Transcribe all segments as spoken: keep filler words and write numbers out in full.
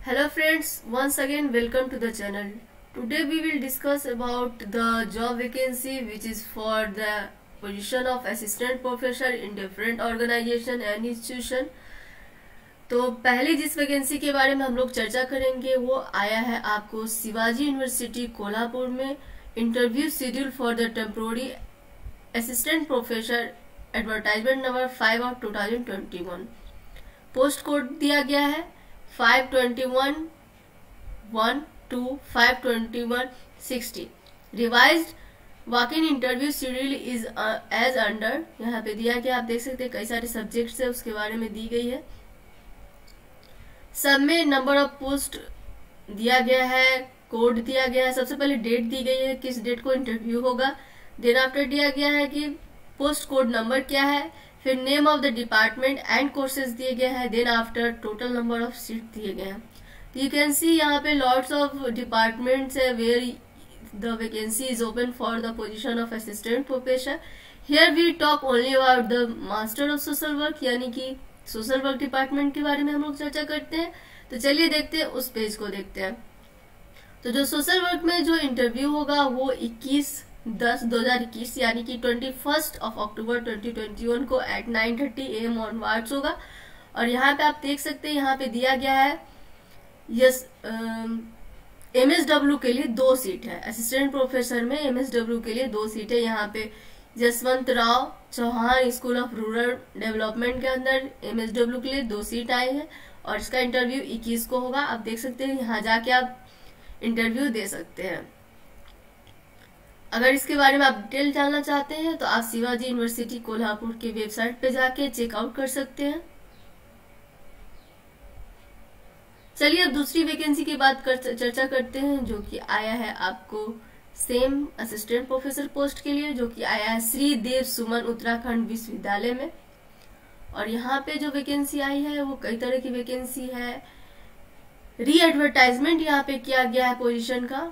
Hello friends, once again welcome to the channel. Today we will discuss about the job vacancy which is for the position of assistant professor in different organization and institution. तो पहले जिस vacancy के बारे में हम लोग चर्चा करेंगे वो आया है आपको शिवाजी यूनिवर्सिटी कोल्हापुर में interview schedule for the temporary assistant professor advertisement number five of two thousand twenty one. Post code दिया गया है five twenty one one two five twenty one sixty. Revised walk in interview schedule is as under, यहाँ पे दिया गया, आप देख सकते हैं कई सारे सब्जेक्ट्स है उसके बारे में दी गई है। सब में नंबर ऑफ पोस्ट दिया गया है, कोड दिया गया है, सबसे पहले डेट दी गई है किस डेट को इंटरव्यू होगा, देन आफ्टर दिया गया है कि पोस्ट कोड नंबर क्या है, फिर name of the department and courses दिए गए हैं, then after total number of seat दिए गए हैं। तो यू कैन सी यहाँ पे लॉट्स ऑफ डिपार्टमेंट्स है where the vacancy is open for the position of assistant professor. Here we talk only about the master of social work, यानी कि social work department के बारे में हम लोग चर्चा करते हैं। तो चलिए देखते हैं, उस पेज को देखते हैं। तो जो सोशल वर्क में जो इंटरव्यू होगा वो इक्कीस दस दो हजार इक्कीस यानी कि twenty first of October twenty twenty one को at nine thirty A M onwards होगा। और यहाँ पे आप देख सकते हैं, यहाँ पे दिया गया है यस एम एस डब्ल्यू के लिए दो सीट है, असिस्टेंट प्रोफेसर में एम एस डब्ल्यू के लिए दो सीट है। यहाँ पे Jaswant Rao Chauhan school of rural development के अंदर एम एस डब्ल्यू के लिए दो सीट आए हैं और इसका इंटरव्यू इक्कीस को होगा। आप देख सकते हैं, यहाँ जाके आप इंटरव्यू दे सकते हैं। अगर इसके बारे में आप डिटेल जानना चाहते हैं तो आप शिवाजी यूनिवर्सिटी कोल्हापुर के वेबसाइट पे जाके चेकआउट कर सकते हैं। चलिए अब दूसरी वैकेंसी की बात कर चर्चा करते हैं जो कि आया है आपको सेम असिस्टेंट प्रोफेसर पोस्ट के लिए, जो कि आया है श्री देव सुमन उत्तराखंड विश्वविद्यालय में। और यहाँ पे जो वैकेंसी आई है वो कई तरह की वैकेंसी है। री एडवर्टाइजमेंट यहाँ पे किया गया है पोजीशन का,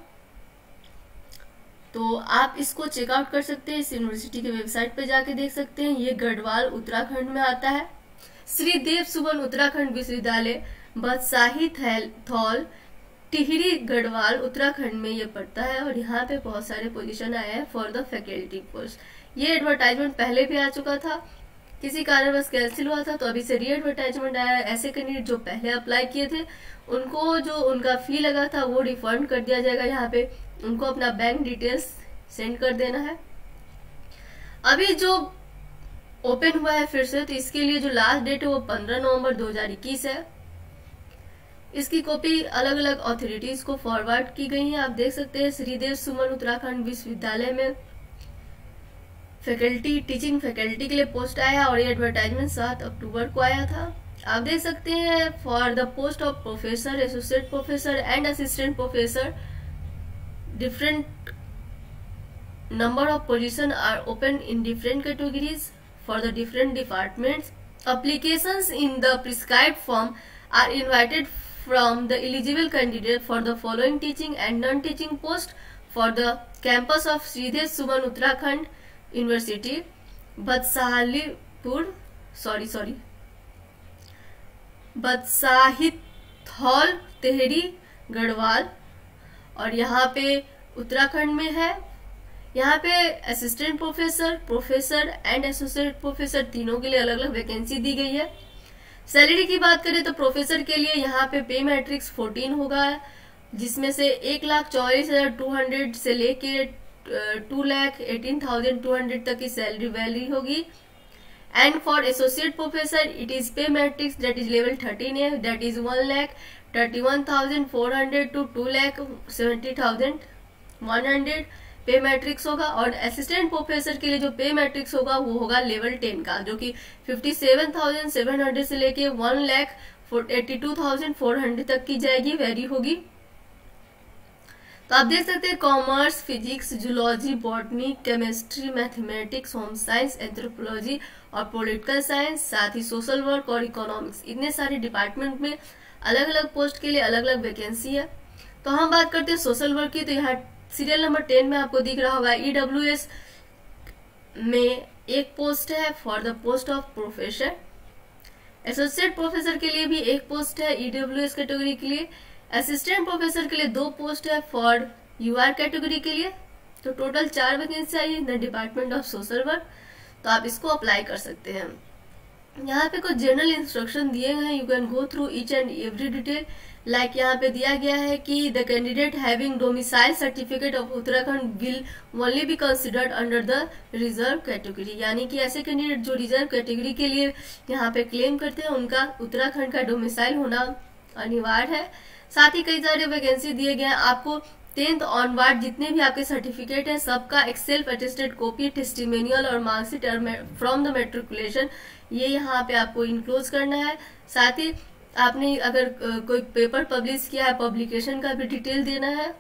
तो आप इसको चेकआउट कर सकते हैं, इस यूनिवर्सिटी के वेबसाइट पे जाके देख सकते हैं। ये गढ़वाल उत्तराखंड में आता है। श्री देव सुमन उत्तराखंड विश्वविद्यालय बदशाही थौल टिहरी गढ़वाल उत्तराखंड में ये पड़ता है। और यहाँ पे बहुत सारे पोजीशन आए हैं फॉर द फैकल्टी पोस्ट। ये एडवर्टाइजमेंट पहले भी आ चुका था, किसी कारणवश कैंसिल हुआ था, तो अभी से री एडवर्टाइजमेंट आया है। ऐसे कैंडिडेट जो पहले अप्लाई किए थे उनको जो उनका फी लगा था वो रिफंड कर दिया जाएगा। यहाँ पे उनको अपना बैंक डिटेल्स सेंड कर देना है। अभी जो ओपन हुआ है फिर से, तो इसके लिए जो लास्ट डेट है वो पंद्रह नवंबर दो हजार इक्कीस है। इसकी कॉपी अलग अलग अथॉरिटीज को फॉरवर्ड की गई है। आप देख सकते हैं श्रीदेव सुमन उत्तराखंड विश्वविद्यालय में फैकल्टी टीचिंग फैकल्टी के लिए पोस्ट आया और ये एडवर्टाइजमेंट सात अक्टूबर को आया था। आप देख सकते हैं for the post of professor, associate professor and assistant professor different number of positions are open in different categories for the different departments. Applications in the prescribed form are invited from the eligible candidate for the following teaching and non-teaching post for the campus of Sridhar Suman Uttarakhand University, Badsahalipur, sorry sorry, Badshahithaul Tehri Garhwal, और यहाँ पे उत्तराखंड में है। यहाँ पे assistant professor, professor and associate professor तीनों के लिए अलग अलग वैकेंसी दी गई है। सैलरी की बात करें तो प्रोफेसर के लिए यहाँ पे पे मैट्रिक्स फोर्टीन होगा, जिसमें से एक लाख चौवालीस हजार टू हंड्रेड से लेके two lakh eighteen thousand two hundred तक की सैलरी वैली होगी। And for associate professor it is pay matrix that is level thirteen है, that is one lakh thirty one thousand four hundred to two lakh seventy thousand one hundred pay matrix होगा। और assistant professor के लिए जो पे matrix होगा वो होगा लेवल टेन का, जो कि fifty seven thousand seven hundred से लेके one lakh eighty two thousand four hundred तक की जाएगी, वेरी होगी। तो आप देख सकते हैं commerce, physics, zoology, botany, chemistry, mathematics, home science, anthropology और पॉलिटिकल साइंस, साथ ही सोशल वर्क और इकोनॉमिक्स, इतने सारे डिपार्टमेंट में अलग अलग पोस्ट के लिए अलग अलग वैकेंसी है। तो हम बात करते हैं सोशल वर्क की, तो यहाँ सीरियल नंबर टेन में आपको दिख रहा होगा ईडब्ल्यू एस में एक पोस्ट है for the post of professor associate professor के लिए भी एक पोस्ट है ईडब्ल्यूएस कैटेगरी के लिए। असिस्टेंट प्रोफेसर के लिए दो पोस्ट है फॉर यूआर कैटेगरी के लिए। तो टोटल चार वैकेंसी आई in the department of social work. तो आप इसको अप्लाई कर सकते हैं। यहाँ पे कुछ जनरल इंस्ट्रक्शन दिए गए हैं, you can go through each and every detail. Like यहाँ पे दिया गया है कि the candidate having domicile certificate of Uttarakhand will only be considered under the reserve category, यानी कि ऐसे कैंडिडेट जो रिजर्व कैटेगरी के लिए यहाँ पे क्लेम करते हैं उनका उत्तराखंड का डोमिसाइल होना अनिवार्य है। साथ ही कई सारे वैकेंसी दिए गए हैं। आपको टेंथ ऑनवर्ड जितने भी आपके सर्टिफिकेट है सबका एक सेल्फ अटेस्टेड कॉपी, टेस्टिमोनियल और मार्कशीट फ्रॉम द मेट्रिकुलेशन ये यहाँ पे आपको इनक्लोज करना है। साथ ही आपने अगर कोई पेपर पब्लिश किया है पब्लिकेशन का भी डिटेल देना है।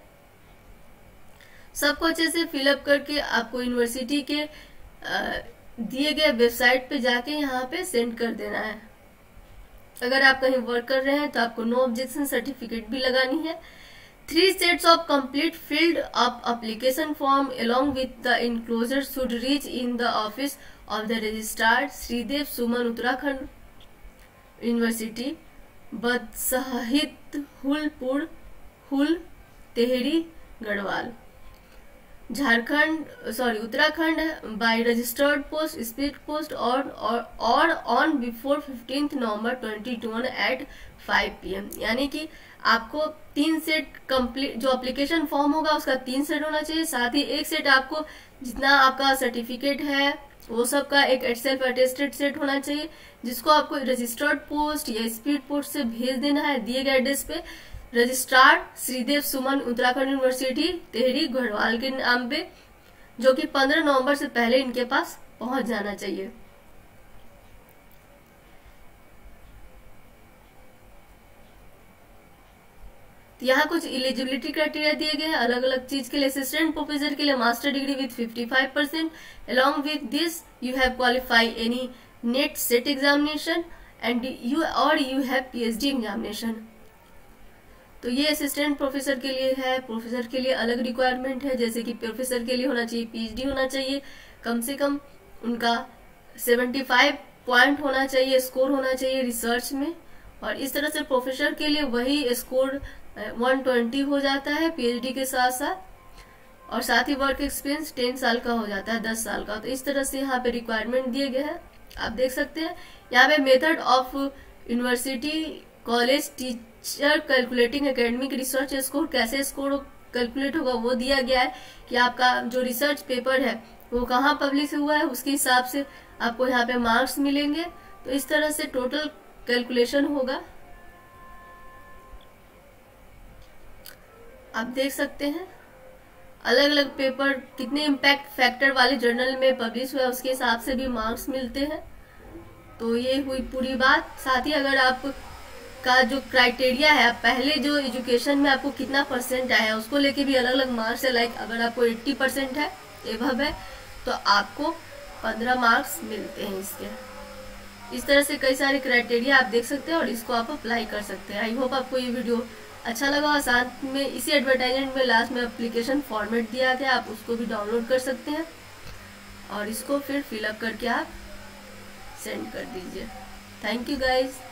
सबको अच्छे से फिलअप करके आपको यूनिवर्सिटी के दिए गए वेबसाइट पे जाके यहाँ पे सेंड कर देना है। अगर आप कहीं वर्क कर रहे हैं तो आपको नो ऑब्जेक्शन सर्टिफिकेट भी लगानी है। Three sets of complete filled up application form along with the enclosure should reach in the office of the registrar Sridev Suman Uttarakhand University, बदसहित हुलपुर हुल Tehri Garhwal Jharkhand sorry Uttarakhand by registered post speed post और और on before fifteenth November twenty twenty at five P M, यानी कि आपको तीन set complete जो एप्लीकेशन फॉर्म होगा उसका तीन सेट होना चाहिए। साथ ही एक सेट आपको जितना आपका सर्टिफिकेट है वो सब का एक सेल्फ अटेस्टेड सेट होना चाहिए, जिसको आपको रजिस्टर्ड पोस्ट या स्पीड पोस्ट से भेज देना है दिए गए एड्रेस पे। रजिस्ट्रार श्रीदेव सुमन उत्तराखंड यूनिवर्सिटी टेहरी गढ़वाल के नाम पे, जो कि पंद्रह नवंबर से पहले इनके पास पहुंच जाना चाहिए। यहाँ कुछ एलिजिबिलिटी क्राइटेरिया दिए गए हैं अलग अलग चीज के लिए। असिस्टेंट प्रोफेसर के लिए master degree with fifty five percent, along with this you have qualify any NET SET examination and you और यू हैव पीएचडी एग्जामिनेशन। तो ये असिस्टेंट प्रोफेसर के लिए है। प्रोफेसर के लिए अलग रिक्वायरमेंट है, जैसे कि प्रोफेसर के लिए होना चाहिए पीएचडी होना चाहिए, कम से कम उनका पचहत्तर पॉइंट होना चाहिए, स्कोर होना चाहिए रिसर्च में। और इस तरह से प्रोफेसर के लिए वही स्कोर एक सौ बीस हो जाता है पीएचडी के साथ साथ। और साथ ही वर्क एक्सपीरियंस टेन साल का हो जाता है, दस साल का। तो इस तरह से यहाँ पे रिक्वायरमेंट दिए गए हैं, आप देख सकते हैं। यहाँ पे method of university college teacher calculating academic research score, कैसे स्कोर कैलकुलेट होगा वो दिया गया है कि आपका जो रिसर्च पेपर है वो कहाँ पब्लिश हुआ है, उसके हिसाब से आपको यहाँ पे मार्क्स मिलेंगे। तो इस तरह से टोटल कैलकुलेशन होगा, आप देख सकते हैं। अलग अलग पेपर कितने इम्पैक्ट फैक्टर वाले जर्नल में पब्लिश हुआ है उसके हिसाब से भी मार्क्स मिलते हैं। तो ये हुई पूरी बात। साथ ही अगर आप का जो क्राइटेरिया है, आप पहले जो एजुकेशन में आपको कितना परसेंट आया है उसको लेके भी अलग अलग मार्क्स है। लाइक अगर आपको अस्सी परसेंट है एवब है तो आपको पंद्रह मार्क्स मिलते हैं इसके। इस तरह से कई सारे क्राइटेरिया आप देख सकते हैं और इसको आप अप्लाई कर सकते हैं। आई होप आपको ये वीडियो अच्छा लगा। और साथ में इसी एडवर्टाइजमेंट में लास्ट में एप्लीकेशन फॉर्मेट दिया गया, आप उसको भी डाउनलोड कर सकते हैं और इसको फिर फिलअप करके आप सेंड कर दीजिए। Thank you guys.